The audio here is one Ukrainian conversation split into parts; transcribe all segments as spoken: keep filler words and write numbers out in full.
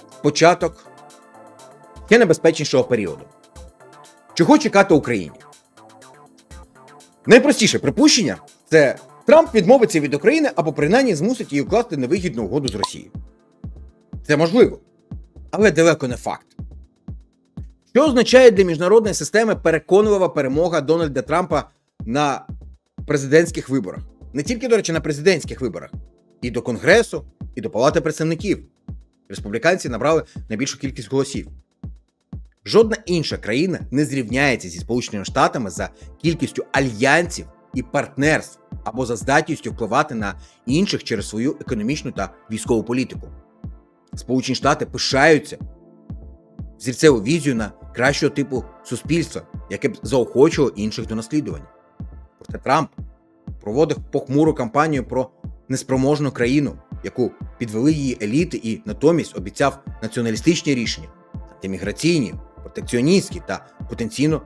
початок ще небезпечнішого періоду. Чого чекати Україні? Найпростіше припущення – це Трамп відмовиться від України або принаймні змусить її укласти невигідну угоду з Росією. Це можливо, але далеко не факт. Що означає для міжнародної системи переконлива перемога Дональда Трампа на президентських виборах? Не тільки, до речі, на президентських виборах. І до Конгресу, і до Палати представників. Республіканці набрали найбільшу кількість голосів. Жодна інша країна не зрівняється зі Сполученими Штатами за кількістю альянсів і партнерств або за здатністю впливати на інших через свою економічну та військову політику. Сполучені Штати пишаються взірцеву візію на кращого типу суспільства, яке б заохочувало інших до наслідування. Проте Трамп проводив похмуру кампанію про неспроможну країну, яку підвели її еліти, і натомість обіцяв націоналістичні рішення, антиміграційні, протекціоністські та потенційно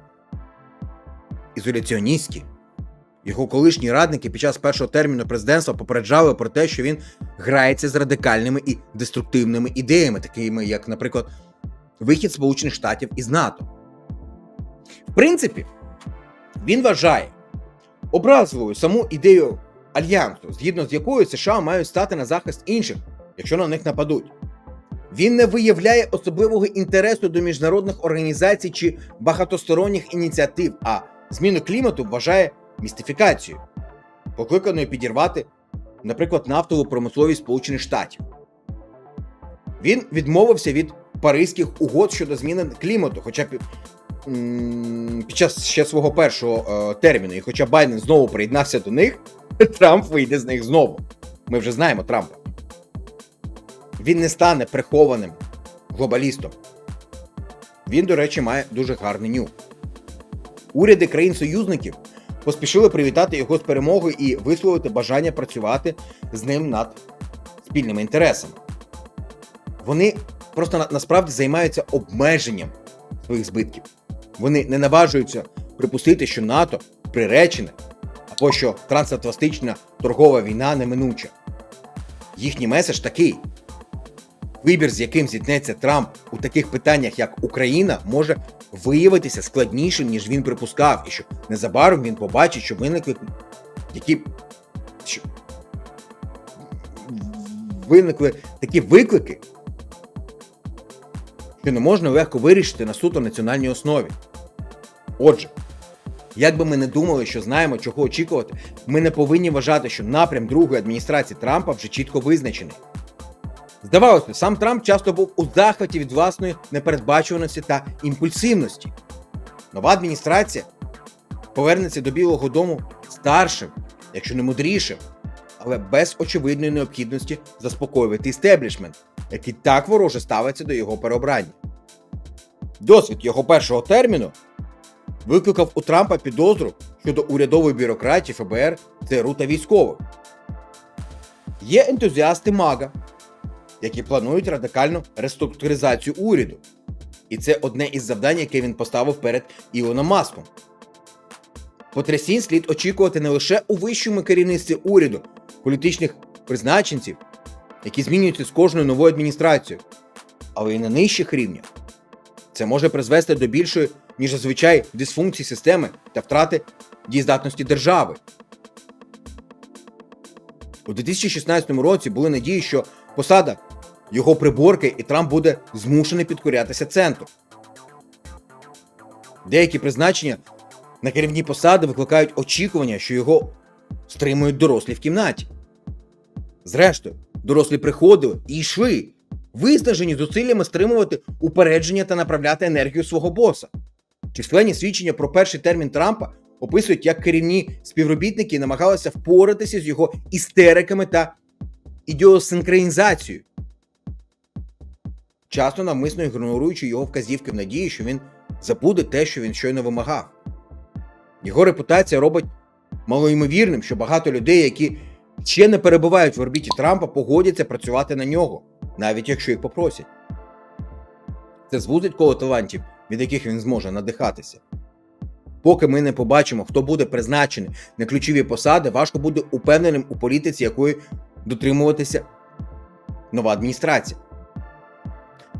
ізоляціоністські. Його колишні радники під час першого терміну президентства попереджали про те, що він грається з радикальними і деструктивними ідеями, такими як, наприклад, вихід Сполучених Штатів із НАТО. В принципі, він вважає образливою саму ідею альянсу, згідно з якою США мають стати на захист інших, якщо на них нападуть. Він не виявляє особливого інтересу до міжнародних організацій чи багатосторонніх ініціатив, а зміну клімату вважає містифікацією, покликаною підірвати, наприклад, нафтову промисловість Сполучених Штатів. Він відмовився від Паризьких угод щодо зміни клімату, хоча б м- під час ще свого першого е- терміну, і хоча Байден знову приєднався до них, Трамп вийде з них знову. Ми вже знаємо Трампа. Він не стане прихованим глобалістом. Він, до речі, має дуже гарний нюх. Уряди країн-союзників поспішили привітати його з перемогою і висловити бажання працювати з ним над спільними інтересами. Вони просто на, насправді займаються обмеженням своїх збитків. Вони не наважуються припустити, що НАТО приречене, або що трансатлантична торгова війна неминуча. Їхній меседж такий: вибір, з яким зіткнеться Трамп у таких питаннях, як Україна, може виявитися складнішим, ніж він припускав, і що незабаром він побачить, що виникли які що виникли такі виклики, що не можна легко вирішити на суто національній основі. Отже, як би ми не думали, що знаємо, чого очікувати, ми не повинні вважати, що напрям другої адміністрації Трампа вже чітко визначений. Здавалося, сам Трамп часто був у захваті від власної непередбачуваності та імпульсивності. Нова адміністрація повернеться до Білого дому старшим, якщо не мудрішим, але без очевидної необхідності заспокоювати істеблішмент, який так вороже ставиться до його переобрання. Досвід його першого терміну викликав у Трампа підозру щодо урядової бюрократії, ФБР, ЦРУ та військових. Є ентузіасти МАГА, які планують радикальну реструктуризацію уряду. І це одне із завдань, яке він поставив перед Ілоном Маском. Потрясінь слід очікувати не лише у вищому керівництві уряду, політичних призначенців, які змінюються з кожною новою адміністрацією, але й на нижчих рівнях. Це може призвести до більшої, ніж зазвичай, дисфункції системи та втрати дієздатності держави. У дві тисячі шістнадцятому році були надії, що посада його приборки і Трамп буде змушений підкорятися центру. Деякі призначення на керівні посади викликають очікування, що його стримують дорослі в кімнаті. Зрештою, дорослі приходили і йшли, виснажені зусиллями стримувати упередження та направляти енергію свого боса. Численні свідчення про перший термін Трампа описують, як керівні співробітники намагалися впоратися з його істериками та ідіосинхронізацією, часто навмисно ігноруючи його вказівки в надії, що він забуде те, що він щойно вимагав. Його репутація робить малоймовірним, що багато людей, які ще не перебувають в орбіті Трампа, погодяться працювати на нього, навіть якщо їх попросять. Це звузить коло талантів, від яких він зможе надихатися. Поки ми не побачимо, хто буде призначений на ключові посади, важко буде упевненим у політиці, якої дотримуватися нова адміністрація.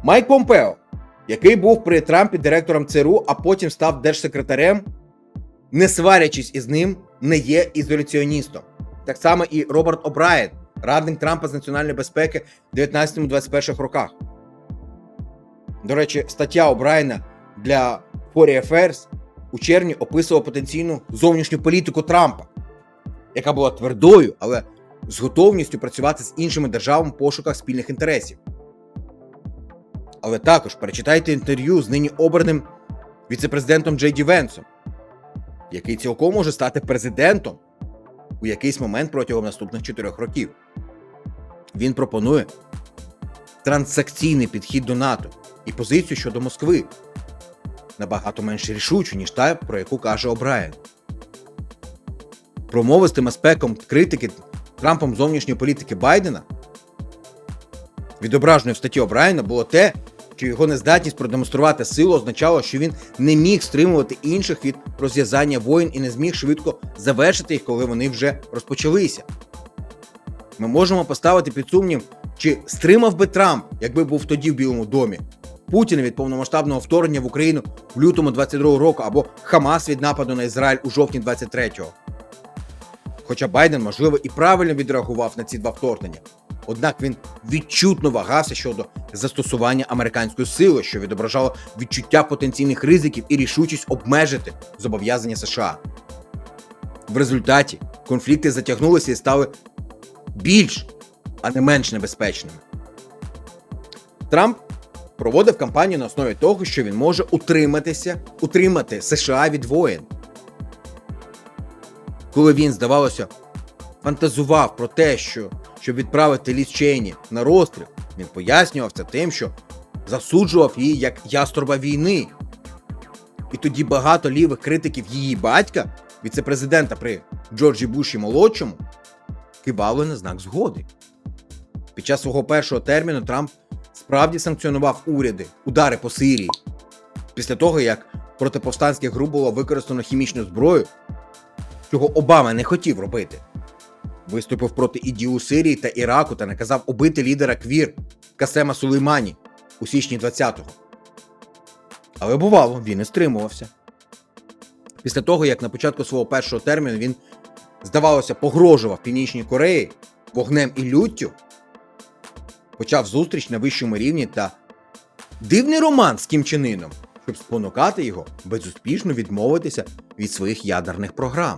Майк Помпео, який був при Трампі директором ЦРУ, а потім став держсекретарем, не сварячись із ним, не є ізоляціоністом. Так само і Роберт О'Брайен, радник Трампа з національної безпеки в дев'ятнадцятому-двадцять перших роках. До речі, стаття О'Брайена для Foreign Affairs у червні описувала потенційну зовнішню політику Трампа, яка була твердою, але з готовністю працювати з іншими державами в пошуках спільних інтересів. Але також перечитайте інтерв'ю з нині обраним віцепрезидентом Джей Ді Венсом, який цілком може стати президентом у якийсь момент протягом наступних чотирьох років. Він пропонує транзакційний підхід до НАТО і позицію щодо Москви, набагато менш рішучу, ніж та, про яку каже О'Брайен. Промовистим аспектом критики Трампом зовнішньої політики Байдена, відображеною в статті О'Брайена, було те, що його нездатність продемонструвати силу означало, що він не міг стримувати інших від розв'язання воєн і не зміг швидко завершити їх, коли вони вже розпочалися. Ми можемо поставити під сумнів, чи стримав би Трамп, якби був тоді в Білому домі, Путіна від повномасштабного вторгнення в Україну в лютому двадцять другого року або Хамас від нападу на Ізраїль у жовтні двадцять третього. Хоча Байден, можливо, і правильно відреагував на ці два вторгнення. Однак він відчутно вагався щодо застосування американської сили, що відображало відчуття потенційних ризиків і рішучість обмежити зобов'язання США. В результаті конфлікти затягнулися і стали більш, а не менш небезпечними. Трамп проводив кампанію на основі того, що він може утриматися, утримати США від воєн. Коли він, здавалося, фантазував про те, що, щоб відправити Ліз Чейні на розстріл, він пояснював це тим, що засуджував її як яструба війни. І тоді багато лівих критиків її батька, віцепрезидента при Джорджі Буші молодшому, кивали на знак згоди. Під час свого першого терміну Трамп справді санкціонував уряди, удари по Сирії. Після того, як проти повстанських груп було використано хімічну зброю, чого Обама не хотів робити. Виступив проти іділ Сирії та Іраку та наказав убити лідера Квір Касема Сулеймані у січні двадцятого. Але бувало, він і стримувався. Після того, як на початку свого першого терміну він, здавалося, погрожував Північній Кореї вогнем і люттю, почав зустріч на вищому рівні та дивний роман з Кім Чен Іном, щоб спонукати його безуспішно відмовитися від своїх ядерних програм.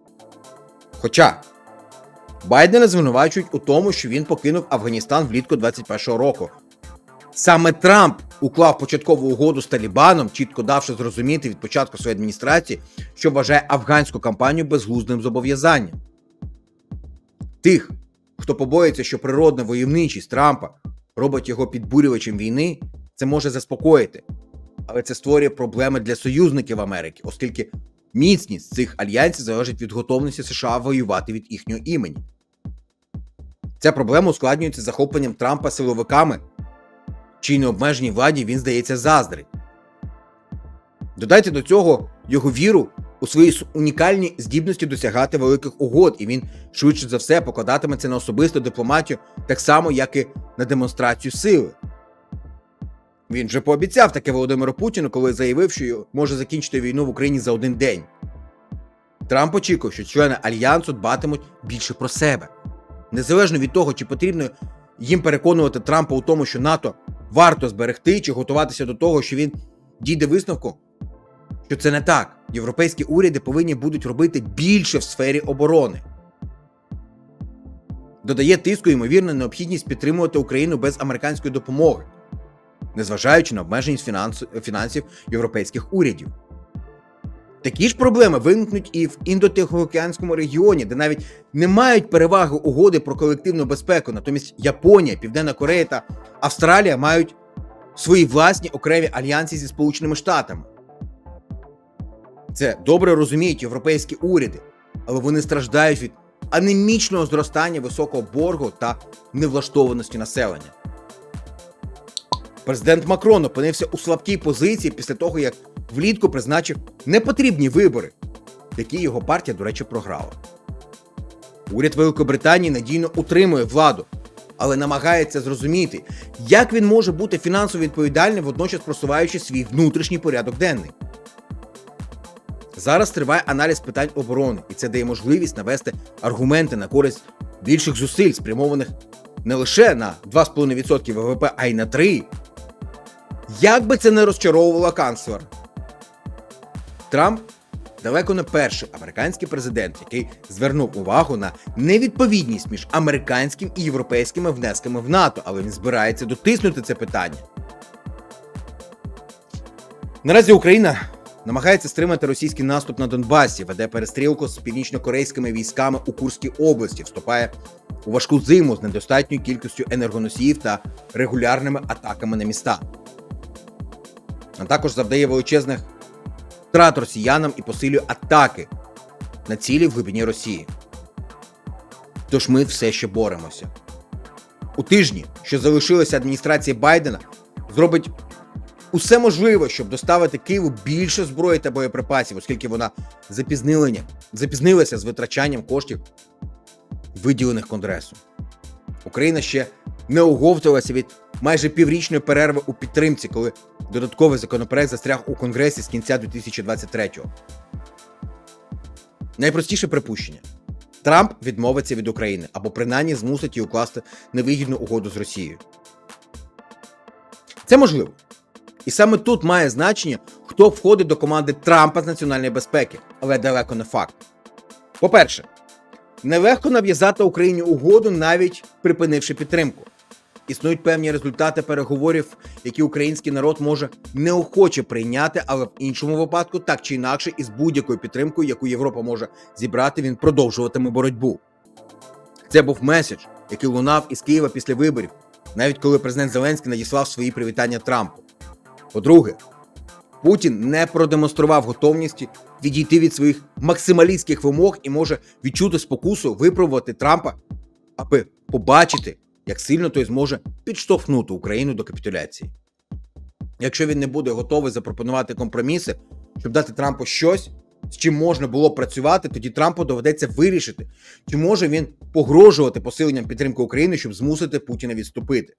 Хоча Байдена звинувачують у тому, що він покинув Афганістан влітку двадцять першого року. Саме Трамп уклав початкову угоду з Талібаном, чітко давши зрозуміти від початку своєї адміністрації, що вважає афганську кампанію безглуздим зобов'язанням. Тих, хто побоїться, що природна войовничість Трампа робить його підбурювачем війни, це може заспокоїти. Але це створює проблеми для союзників Америки, оскільки міцність цих альянсів залежить від готовності США воювати від їхнього імені. Ця проблема ускладнюється захопленням Трампа силовиками, чиї необмеженій владі він, здається, заздрить. Додайте до цього його віру у свої унікальні здібності досягати великих угод, і він швидше за все покладатиметься на особисту дипломатію так само, як і на демонстрацію сили. Він вже пообіцяв таке Володимиру Путіну, коли заявив, що може закінчити війну в Україні за один день. Трамп очікує, що члени Альянсу дбатимуть більше про себе. Незалежно від того, чи потрібно їм переконувати Трампа у тому, що НАТО варто зберегти, чи готуватися до того, що він дійде висновку, що це не так. Європейські уряди повинні будуть робити більше в сфері оборони. Додає тиску ймовірна необхідність підтримувати Україну без американської допомоги, незважаючи на обмеженість фінансів європейських урядів. Такі ж проблеми виникнуть і в Індотихоокеанському регіоні, де навіть не мають переваги угоди про колективну безпеку, натомість Японія, Південна Корея та Австралія мають свої власні окремі альянси зі Сполученими Штатами. Це добре розуміють європейські уряди, але вони страждають від анемічного зростання високого боргу та невлаштованості населення. Президент Макрон опинився у слабкій позиції після того, як влітку призначив непотрібні вибори, які його партія, до речі, програла. Уряд Великобританії надійно утримує владу, але намагається зрозуміти, як він може бути фінансово відповідальним, водночас просуваючи свій внутрішній порядок денний. Зараз триває аналіз питань оборони, і це дає можливість навести аргументи на користь більших зусиль, спрямованих не лише на два з половиною відсотки ВВП, а й на три відсотки. Як би це не розчаровувало канцлера, Трамп далеко не перший американський президент, який звернув увагу на невідповідність між американським і європейськими внесками в НАТО, але він збирається дотиснути це питання. Наразі Україна намагається стримати російський наступ на Донбасі, веде перестрілку з північно-корейськими військами у Курській області, вступає у важку зиму з недостатньою кількістю енергоносіїв та регулярними атаками на міста. А також завдає величезних втрат росіянам і посилює атаки на цілі в глибині Росії. Тож ми все ще боремося. У тижні, що залишилося адміністрації Байдена, зробить усе можливе, щоб доставити Києву більше зброї та боєприпасів, оскільки вона запізнилася з витрачанням коштів, виділених Конгресу. Україна ще не оговтувалася від майже піврічної перерви у підтримці, коли додатковий законопроект застряг у Конгресі з кінця дві тисячі двадцять третього. Найпростіше припущення. Трамп відмовиться від України, або принаймні змусить її укласти невигідну угоду з Росією. Це можливо. І саме тут має значення, хто входить до команди Трампа з національної безпеки, але далеко не факт. По-перше, нелегко нав'язати Україні угоду, навіть припинивши підтримку. Існують певні результати переговорів, які український народ може неохоче прийняти, але в іншому випадку, так чи інакше, із будь-якою підтримкою, яку Європа може зібрати, він продовжуватиме боротьбу. Це був меседж, який лунав із Києва після виборів, навіть коли президент Зеленський надіслав свої привітання Трампу. По-друге, Путін не продемонстрував готовності відійти від своїх максималістських вимог і може відчути спокусу випробувати Трампа, аби побачити, як сильно той зможе підштовхнути Україну до капітуляції. Якщо він не буде готовий запропонувати компроміси, щоб дати Трампу щось, з чим можна було працювати, тоді Трампу доведеться вирішити, чи може він погрожувати посиленням підтримки України, щоб змусити Путіна відступити.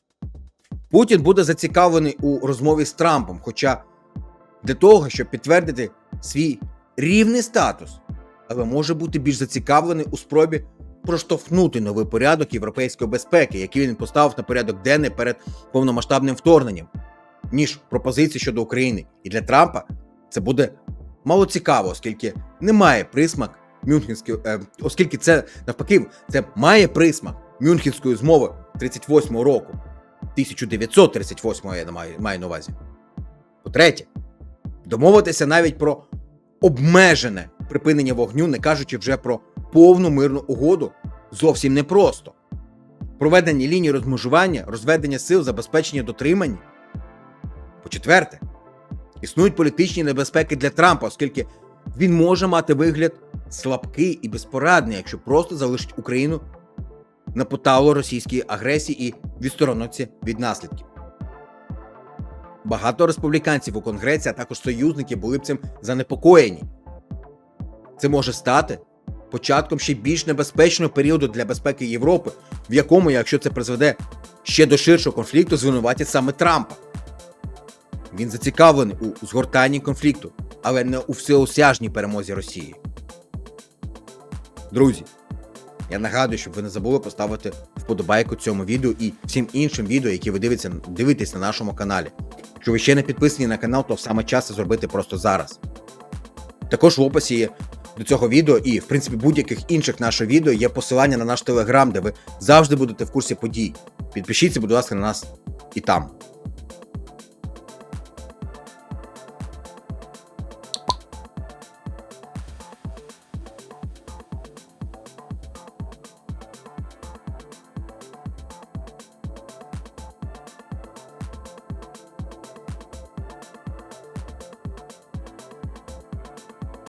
Путін буде зацікавлений у розмові з Трампом, хоча для того, щоб підтвердити свій рівний статус, але може бути більш зацікавлений у спробі проштовхнути новий порядок європейської безпеки, який він поставив на порядок денний перед повномасштабним вторгненням, ніж пропозиції щодо України. І для Трампа це буде мало цікаво, оскільки немає присмак Мюнхенської, е, оскільки це навпаки, це має присмак Мюнхенської змови тридцять восьмого року, тисяча дев'ятсот тридцять восьмого я маю, маю на увазі. По-третє, домовитися навіть про обмежене припинення вогню, не кажучи вже про повну мирну угоду, зовсім непросто. Проведення лінії розмежування, розведення сил, забезпечення дотримання. По-четверте, існують політичні небезпеки для Трампа, оскільки він може мати вигляд слабкий і безпорадний, якщо просто залишить Україну на поталу російської агресії і відсторониться від наслідків. Багато республіканців у Конгресі, а також союзники були б цим занепокоєні. Це може стати початком ще більш небезпечного періоду для безпеки Європи, в якому, якщо це призведе ще до ширшого конфлікту, звинуватять саме Трампа. Він зацікавлений у згортанні конфлікту, але не у всеосяжній перемозі Росії. Друзі, я нагадую, щоб ви не забули поставити вподобайку цьому відео і всім іншим відео, які ви дивитеся, дивитесь на нашому каналі. Якщо ви ще не підписані на канал, то саме час це зробити просто зараз. Також в описі є до цього відео і, в принципі, будь-яких інших наших відео є посилання на наш телеграм, де ви завжди будете в курсі подій. Підпишіться, будь ласка, на нас і там.